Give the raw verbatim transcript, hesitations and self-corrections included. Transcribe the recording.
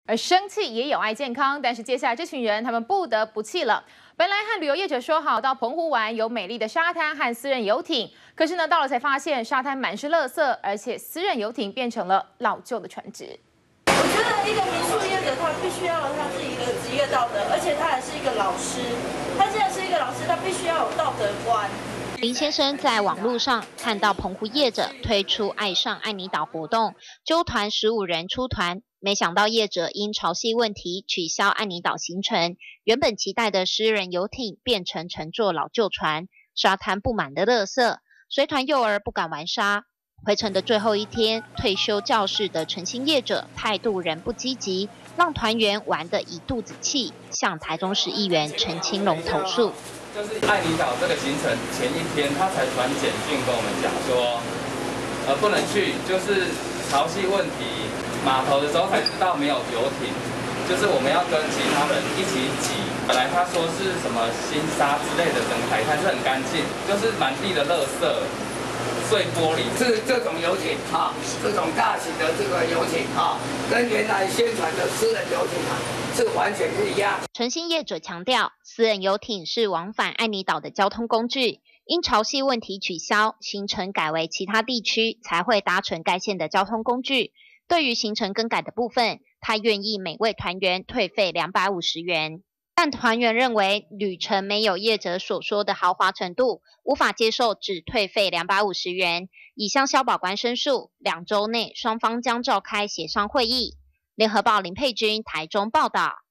而生气也有碍健康，但是接下来这群人他们不得不气了。本来和旅游业者说好到澎湖玩，有美丽的沙滩和私人游艇，可是呢，到了才发现沙滩满是垃圾，而且私人游艇变成了老旧的船只。 我觉得一个民宿业者他必须要他是一个职业道德，而且他还是一个老师。他既然是一个老师，他必须要有道德观。 林先生在网络上看到澎湖业者推出爱上爱妮岛活动，揪团十五人出团，没想到业者因潮汐问题取消爱妮岛行程，原本期待的私人游艇变成乘坐老旧船，沙滩布满的垃圾，随团幼儿不敢玩沙。回程的最后一天，退休教士的诚心业者态度仍不积极，让团员玩得一肚子气，向台中市议员陈清龙投诉。 就是爱妮岛这个行程前一天，他才传简讯跟我们讲说，呃，不能去，就是潮汐问题。码头的时候才知道没有游艇，就是我们要跟其他人一起挤。本来他说是什么新沙之类的，整个海滩是很干净，就是满地的垃圾、碎玻璃。 是这种游艇啊，这种大型的这个游艇啊，跟原来宣传的私人游艇啊。是完全不一样。 诚心业者强调，私人游艇是往返爱妮岛的交通工具，因潮汐问题取消，行程改为其他地区才会搭乘该线的交通工具。对于行程更改的部分，他愿意每位团员退费两百五十元。但团员认为旅程没有业者所说的豪华程度，无法接受只退费两百五十元，已向消保官申诉，两周内双方将召开协商会议。联合报林佩君台中报道。